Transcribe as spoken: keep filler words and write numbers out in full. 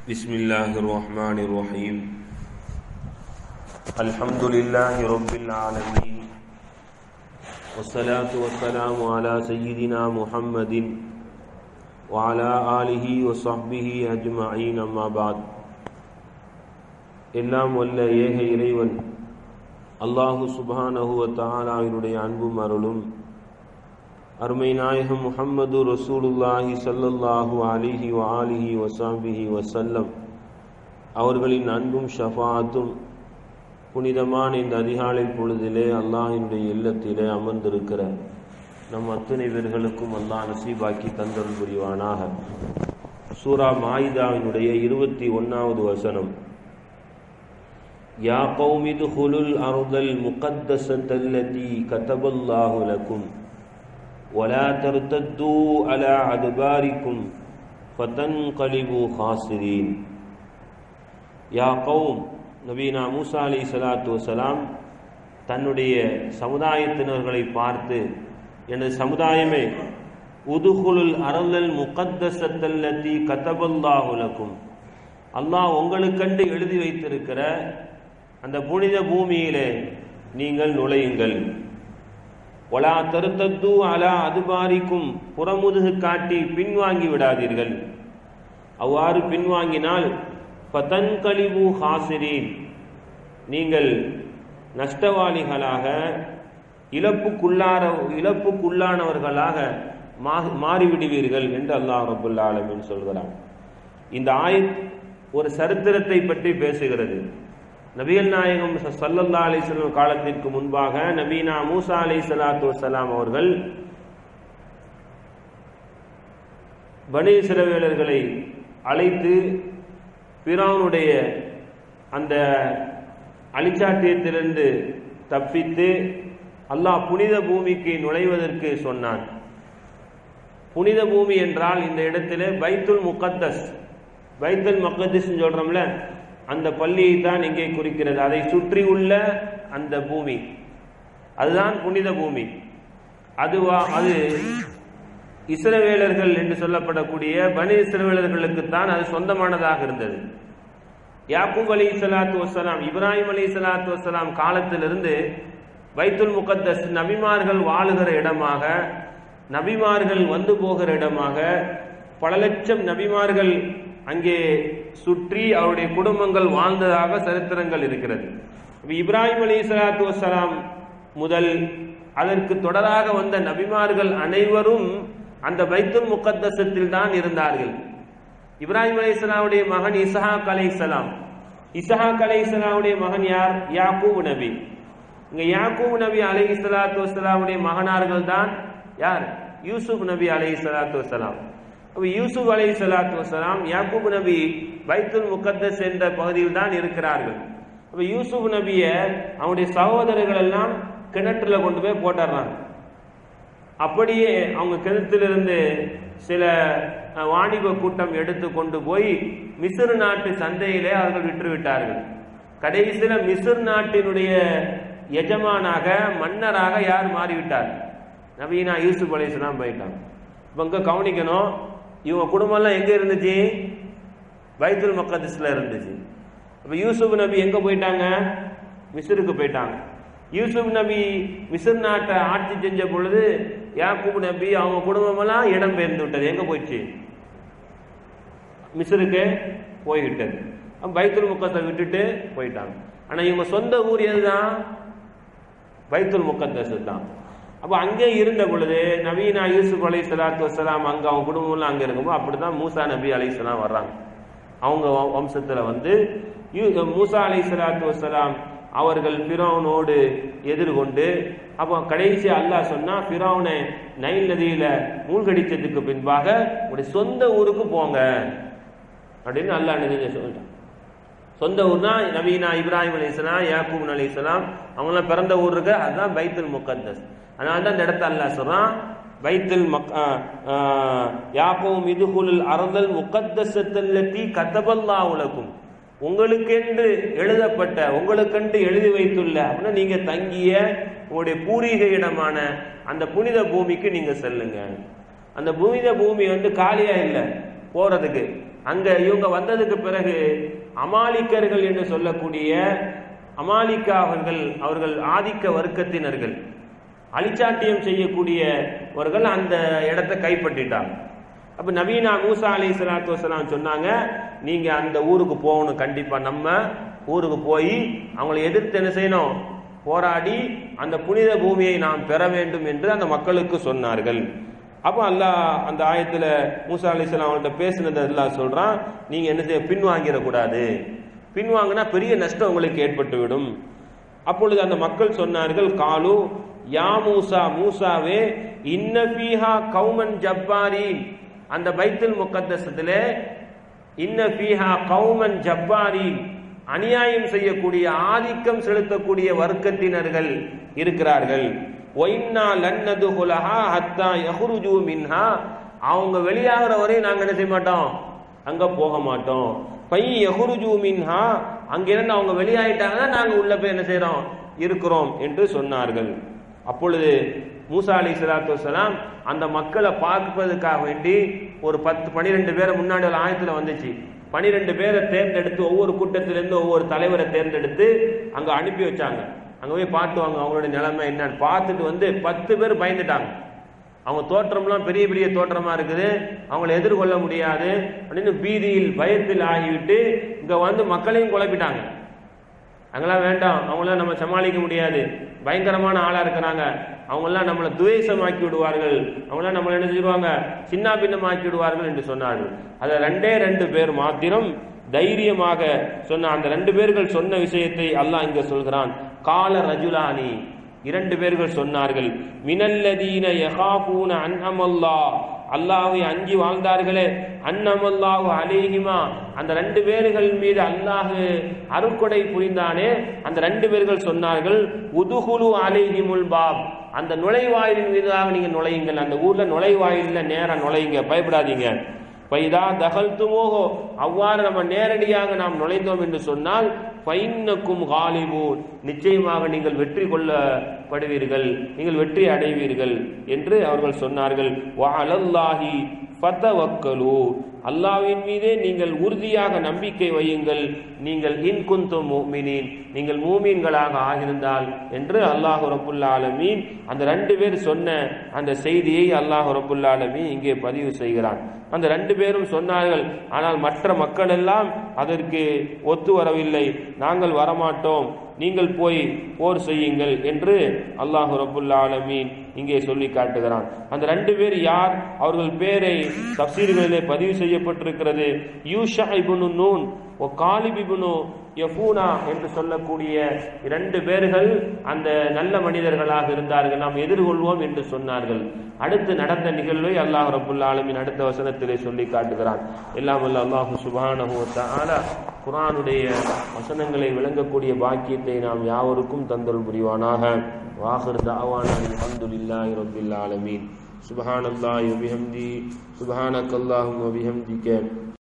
பிஸ்மில்லாஹிர் ரஹ்மானிர் ரஹீம். அல்ஹம்துலில்லாஹி ரப்பில் ஆலமீன். வஸ்ஸலாத்து வஸ்ஸலாமு அலா சய்யிதினா முஹம்மதின் வ அலா ஆலிஹி வ ஸஹ்பிஹி அஜ்மஈன். அம்மா பஅத். எல்லாம் வல்ல ஏக இறைவன் அல்லாஹு சுப்ஹானஹு வ தஆலாவினுடைய அன்பும் அருளும் அருமை நாயகம் முஹம்மது ரசூலுல்லாஹி ஸல்லல்லாஹு அலைஹி வ ஆலிஹி வ ஸஹ்பிஹி வஸல்லம் அவர்களின் அன்பும் ஷஃபாஅத்தும் புனிதமான இந்த அதிகாலை பொழுதிலே அல்லாஹ்வினுடைய இல்லத்திலே அமர்ந்திருக்கிற நம் அத்தனை பேர்களுக்கும் அல்லாஹ் நசீபாக்கி தந்தருள் புரிவானாக. சூரா மாயிதாவினுடைய இருபத்தி ஒன்னாவது வசனம். யா கௌமி துஹுலுல் அர்தல் முகத்தஸத்தல்லதி கதபல்லாஹு லக்கும் ولا ترتدوا على أدباركم فتنقلبوا خاسرين. யா கௌம், நபீனா மூசா அலைஹிஸ்ஸலாத்து வஸலாம் தன்னுடைய சமுதாயத்தினர்களை பார்த்து, எனது சமுதாயமே, உதுகுலுல் அர்தல் முகத்தஸத்தல்லதி கதபல்லாஹு லக்கும், அல்லாஹ் உங்களுக்கென்று எழுதி வைத்திருக்கிற அந்த புனித பூமியிலே நீங்கள் நுழையுங்கள். ஒலா தருத்தத்து அலா அதுபாரிக்கும், புறமுதுகு காட்டி பின்வாங்கி விடாதீர்கள். அவ்வாறு பின்வாங்கினால் ஃபதன்கலிபு ஹாசிரீன், நீங்கள் நஷ்டவாளிகளாக, இழப்புக்குள்ளார இழப்புக்குள்ளானவர்களாக மாறிவிடுவீர்கள் என்று அல்லாஹ் ரப்புல் ஆலமீன் சொல்கிறான். இந்த ஆயத் ஒரு சரித்திரத்தை பற்றி பேசுகிறது. நபிகள் நாயகம் ஸல்லல்லாஹு அலைஹி வஸல்லம் காலத்திற்கு முன்பாக நபீனா மூசா அலைஹிஸ்ஸலாத்து வஸ்ஸலாம் அவர்கள் பனி இஸ்ரவேலர்களை அழைத்து ஃபிரௌனுடைய அந்த அழிச்சாட்டியத்திலிருந்து தப்பித்து அல்லாஹ் புனித பூமிக்கு நுழைவதற்கு சொன்னான். புனித பூமி என்றால் இந்த இடத்திலே பைத்துல் முகத்தஸ், பைத்துல் மக்திஸ் சொல்றோம்ல, அந்த பள்ளியை தான் இங்கே குறிக்கிறது. அதை சுற்றி உள்ள அந்த பூமி அதுதான் புனித பூமி. அதுவா அது இஸ்ரவேலர்கள் என்று சொல்லப்படக்கூடிய பனி இஸ்ரவேலர்களுக்குத்தான் அது சொந்தமானதாக இருந்தது. யாக்கூப் அலைஹிஸ்ஸலாத்து வஸ்ஸலாம், இப்ராஹிம் அலைஹிஸ்ஸலாத்து வஸ்ஸலாம் காலத்திலிருந்து பைத்துல் முகத்தஸ் நபிமார்கள் வாழுகிற இடமாக, நபிமார்கள் வந்து போகிற இடமாக, பல லட்சம் நபிமார்கள் அங்கே சுற்றி அவருடைய குடும்பங்கள் வாழ்ந்ததாக சரித்திரங்கள் இருக்கிறது. இப்ராஹிம் அலைஹிஸ்ஸலாத்து வஸ்ஸலாம் முதல் அதற்கு தொடராக வந்த நபிமார்கள் அனைவரும் அந்த பைத்துல் முகத்தஸத்தில் தான் இருந்தார்கள். இப்ராஹிம் அலைஹிஸ்ஸலாமுடைய மகன் இஸ்ஹாக் அலைஹிஸ்ஸலாம், இஸ்ஹாக் அலைஹிஸ்ஸலாமுடைய மகன் யார்? யாக்கூப் நபி. இங்க யாக்கூப் நபி அலைஹிஸ்ஸலாத்து வஸ்ஸலாமுடைய மகனார்கள் தான் யார்? யூசுப் நபி அலைஹிஸ்ஸலாத்து வஸ்ஸலாம். யூசுப் அலைஹிஸ்ஸலாத்து வஸ்ஸலாம், யாக்கூப் நபி பைத்துல் முகத்தஸ் என்ற பகுதியில் தான் இருக்கிறார்கள். அப்ப யூசுப் நபிய அவனுடைய சகோதரர்கள் எல்லாம் கிணற்றுல கொண்டு போய் போட்டுறாங்க. அப்படியே அவங்க கிணற்றிலிருந்து சில வாணிப கூட்டம் எடுத்து கொண்டு போய் மிஸ்ர் நாட்டு சந்தையிலே அவர்கள் விற்று விட்டார்கள். கடைசியில மிஸ்ர் நாட்டினுடைய எஜமானாக, மன்னராக யார் மாறிவிட்டார்? நபீனா யூசுப் அலைஹிஸ்ஸலாம் போயிட்டாங்க. இவங்க கவனிக்கணும், இவங்க குடும்பம் எல்லாம் எங்க இருந்துச்சு? பைத்துல் முகத்தஸ்ல இருந்துச்சு. அப்ப யூசுப் நபி எங்க போயிட்டாங்க? மிஸ்ருக்கு போயிட்டாங்க. யூசுப் நபி மிஸ்ர் நாட்டை ஆட்சி செஞ்ச பொழுது யாக்கூப் நபி அவங்க குடும்பம் எல்லாம் இடம் பெயர்ந்து விட்டது. எங்க போயிடுச்சு? மிஸ்ருக்கு போய்விட்டது. பைத்துல் முகத்தை விட்டுட்டு போயிட்டாங்க. ஆனா இவங்க சொந்த ஊர் எதுதான்? பைத்துல் முகத்தஸ் தான். அப்போ அங்கே இருந்த பொழுது நபீனா யூசுப் அலைஹிஸ்ஸலாத்து வஸ்ஸலாம் அங்கே அவங்க குடும்பம்லாம் அங்கே இருக்கும்போது அப்படிதான் மூசா நபி அலைஹிஸ்ஸலாம் வர்றாங்க. அவங்க வம்சத்தில் வந்து மூசா அலைஹிஸ்ஸலாத்து வஸ்ஸலாம் அவர்கள் ஃபிரௌனோடு எதிர்கொண்டு, அப்போ கடைசி அல்லாஹ் சொன்னா, ஃபிரௌனை நைல் நதியில மூழ்கடிச்சதுக்கு பின்பாக உடைய சொந்த ஊருக்கு போங்க அப்படின்னு அல்லாஹ் நதியை சொல்லிட்டான். சொந்த ஊர்னா நபீனா இப்ராஹிம் அலைஹிஸ்ஸலாம், யாக்கூப் அலைஹிஸ்ஸலாம் அவங்களாம் பிறந்த ஊர் இருக்கு, அதுதான் பைத்துல் முகத்தஸ். அதனால தான் இந்த இடத்த அல்லாஹ் சொல்றான், பைத்துல் யா கௌம் இதுகுலுல் அர்தல் முகத்தஸத்தல்லதி கதபல்லாஹு லக்கும், உங்களுக்கென்று எழுதப்பட்ட, உங்களுக்கென்று எழுதி வைத்துள்ள அப்படின்னா நீங்க தங்கிய உங்களுடைய பூர்வீக இடமான அந்த புனித பூமிக்கு நீங்க செல்லுங்க. அந்த புனித பூமி வந்து காலியா இல்லை போறதுக்கு. அங்க இவங்க வந்ததுக்கு பிறகு அமாலிக்கர்கள் என்று சொல்லக்கூடிய அமாலிக்கா அவர்கள் அவர்கள் ஆதிக்க வர்க்கத்தினர்கள், அழிச்சாட்டியம் செய்யக்கூடியவர்கள் அந்த இடத்தை கைப்பற்றிட்டாங்க. அப்ப நபீனா மூசா அலைஹிஸ்ஸலாத்து வஸலாம் சொன்னாங்க, நீங்க அந்த ஊருக்கு போகணும், கண்டிப்பா நம்ம ஊருக்கு போய் அவங்களை எதிர்த்து என்ன செய்யணும், போராடி அந்த புனித பூமியை நாம் பெற வேண்டும் என்று அந்த மக்களுக்கு சொன்னார்கள். அப்போ அல்லாஹ் அந்த ஆயத்துல மூசா அலைஹிஸ்ஸலாம் அவங்கள்ட்ட பேசினது அல்லாஹ் சொல்றான், நீங்க என்ன செய்ய பின்வாங்கிடக்கூடாது, பின்வாங்கினா பெரிய நஷ்டம் உங்களுக்கு ஏற்பட்டுவிடும். அப்பொழுது அந்த மக்கள் சொன்னார்கள், காலு யா மூசா, மூசாவே, இன்ன ஃபீஹா கௌமன் ஜப்பாரீன், அந்த பைத்துல் முகத்தஸிலே இன்ன ஃபீஹா கௌமன் ஜப்பாரீன், அநியாயம் செய்யக்கூடிய ஆதிக்கம் செலுத்தக்கூடிய வர்க்கத்தினர்கள் இருக்கிறார்கள். ஒயின்னா லன்னதுஹுலஹா ஹத்தா யஹ்ருஜு மின்ஹா, அவங்க வெளியாகிற வரை நாங்க என்ன செய்ய மாட்டோம், அங்க போக மாட்டோம். பை யஹ்ருஜு மின்ஹா, அங்கிருந்து அவங்க வெளியாயிட்டாங்கன்னா நாங்க உள்ள போய் என்ன செய்யறோம், இருக்கிறோம் என்று சொன்னார்கள். அப்பொழுது மூசா அலைஹிஸ்ஸலாத்து வஸலாம் அந்த மக்களை பார்ப்பதற்காக வேண்டி ஒரு பத்து பனிரெண்டு பேரை முன்னாடி ஒரு ஆயத்துல வந்துச்சு, பனிரெண்டு பேரை தேர்ந்தெடுத்து ஒவ்வொரு கூட்டத்திலிருந்து ஒவ்வொரு தலைவரை தேர்ந்தெடுத்து அங்க அனுப்பி வச்சாங்க. அங்க போய் பார்த்துவாங்க அவங்களுடைய நிலைமை என்னன்னு பார்த்துட்டு வந்து பத்து பேர் பயந்துட்டாங்க. அவங்க தோற்றம்லாம் பெரிய பெரிய தோற்றமா இருக்குது, அவங்களை எதிர்கொள்ள முடியாது அப்படின்னு பீதியில் பயத்தில் ஆகிவிட்டு இங்க வந்து மக்களையும் குழப்பிட்டாங்க. அங்கெல்லாம் வேண்டாம், அவங்களாம் நம்ம சமாளிக்க முடியாது, பயங்கரமான ஆளா இருக்கிறாங்க, அவங்கெல்லாம் நம்மளை துவேஷமாக்கி விடுவார்கள், அவங்களாம் நம்மளை என்ன செய்வாங்க, சின்ன பின்னமாக்கி விடுவார்கள் என்று சொன்னார்கள். அதை ரெண்டே ரெண்டு பேர் மாத்திரம் தைரியமாக சொன்ன அந்த ரெண்டு பேர்கள் சொன்ன விஷயத்தை அல்லாஹ் இங்க சொல்கிறான். கால ரஜுலானி, இரண்டு பேர்கள் சொன்னார்கள், மினல்லதீன யகாஃபூன அன்அமல்லாஹ், அல்லாஹ்வை அஞ்சி வாழ்ந்தார்களே, அன்னமல்லாஹு அலைஹிமா, அந்த ரெண்டு பேர்கள் மீது அல்லாஹ் அருட்கொடை புரிந்தானே, அந்த ரெண்டு பேர்கள் சொன்னார்கள், உதுகுலு அலைஹிமுல் பாப், அந்த நுழைவாயிலின் மீதாக நீங்க நுழையுங்கள், அந்த ஊர்ல நுழைவாயில நேரா நுழையுங்க, பயப்படாதீங்க. பைதா தகல்துமோகோ, அவ்வாறு நம்ம நேரடியாக நாம் நுழைந்தோம் என்று சொன்னால், பைன்னக்கும் காலிபூன், நிச்சயமாக நீங்கள் வெற்றி கொள்ளப்படுவீர்கள், நீங்கள் வெற்றி அடைவீர்கள் என்று அவர்கள் சொன்னார்கள். வஅலல்லாஹி ஃபதவக்கலு, அல்லாஹ்வின் மீதே நீங்கள் உறுதியாக நம்பிக்கை வையுங்கள், நீங்கள் இன் குன்தும் முஃமினீன், நீங்கள் மூமீன்களாக ஆகியிருந்தால் என்று அல்லாஹ் ரப்புல் ஆலமீன் அந்த ரெண்டு பேர் சொன்ன அந்த செய்தியை அல்லாஹ் ரப்புல் ஆலமீன் இங்கே பதிவு செய்கிறான். அந்த ரெண்டு பேரும் சொன்னார்கள், ஆனால் மற்ற மக்கள் எல்லாம் அதற்கு ஒத்து வரவில்லை, நாங்கள் வரமாட்டோம், நீங்கள் போய் போர் செய்யுங்கள் என்று அல்லாஹ் ரப்புல் ஆலமீன் இங்கே சொல்லி காட்டுகிறான். அந்த ரெண்டு பேர் யார், அவர்கள் பேரை தஃசீர்களிலே பதிவு செய்யப்பட்டிருக்கிறது. யூஷா இப்னு நூன் ஓ காலிப் இப்னு யஃபூனா என்று சொல்லக்கூடிய இரண்டு பேர்கள் அந்த நல்ல மனிதர்களாக இருந்தார்கள், நாம் எதிர்கொள்வோம் என்று சொன்னார்கள். அடுத்து நடந்த நிகழ்வை அல்லாஹ் ரப்புல் ஆலமீன் அடுத்த வசனத்திலே சொல்லி காட்டுகிறான். எல்லாம் வல்ல அல்லாஹ் சுப்ஹானஹு வ தஆலா குர்ஆனுடைய வசனங்களை விளங்கக்கூடிய பாக்கியத்தை நாம் யாவருக்கும் தந்தருள் புரிவானாக. வாஹிர் தஅவானா அல்ஹம்துலில்லாஹி ரப்பில் ஆலமீன். சுப்ஹானல்லாஹி வ பிஹம்தி, சுப்ஹானக்கல்லாஹும்ம வ பிஹம்திக.